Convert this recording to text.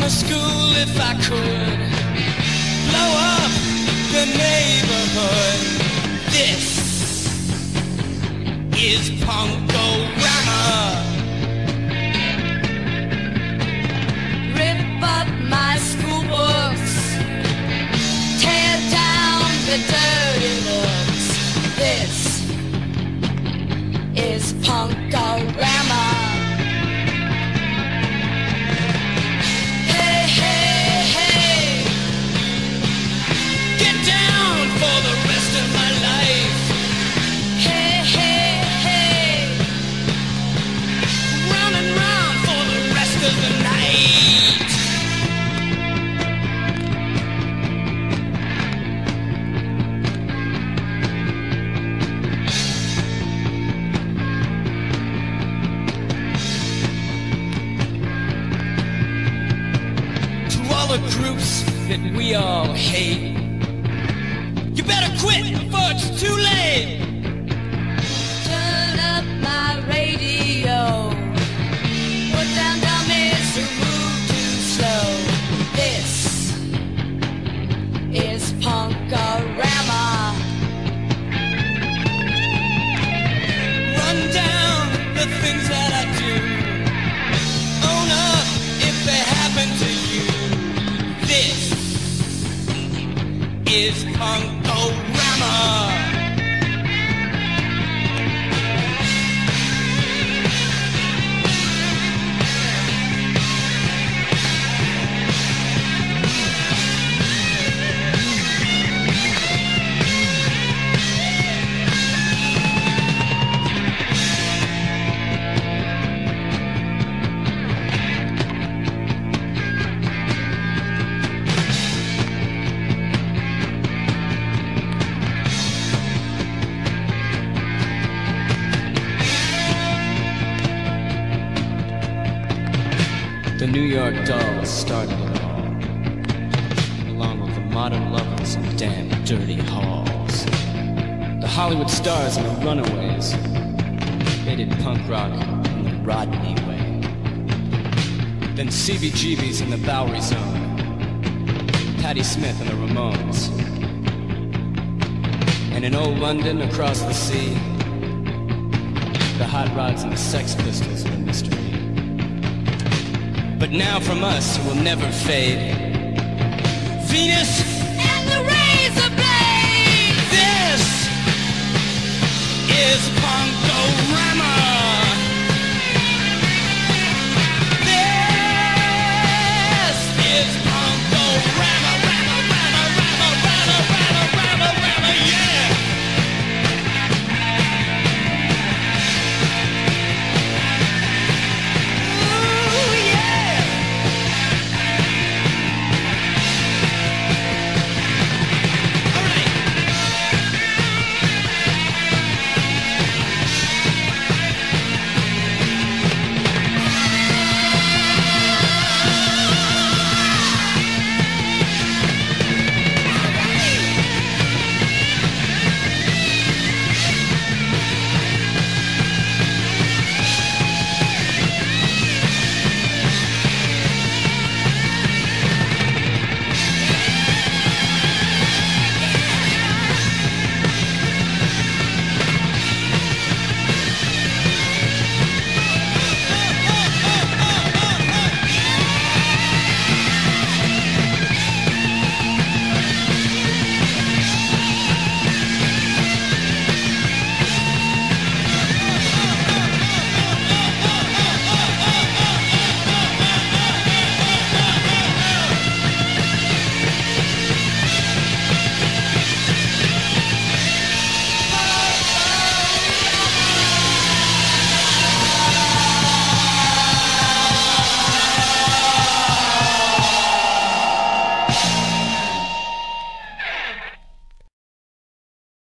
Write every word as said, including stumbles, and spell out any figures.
school if I could. Blow up the neighborhood. This is Punk-O-Rama. Rip up my school books, tear down the dirty looks. This is Punk-O-Rama. Hey, hey, hey, get down for the rest of my life. Hey, hey, hey, round and round for the rest of the night. The groups that we all hate, you better quit before it's too late. Turn up my radio, put down dummies who move too slow. This is Punk-O-Rama. Run down the things that I do, own up if they happen to you. This is Punk-O-Rama. The New York Dolls started it all, along with the modern lovers in damn dirty halls. The Hollywood stars and the runaways, they did punk rock in the Rodney way. Then C B G B's in the Bowery Zone, Patti Smith and the Ramones. And in old London across the sea, the Hot Rods and the Sex Pistols were a mystery. But now from us it will never fade. Venus and the razor blade. This is Punk-O-Rama. This is Punk-O-Rama. Rama, Rama, Rama, Rama, Rama, Rama, Rama, yeah.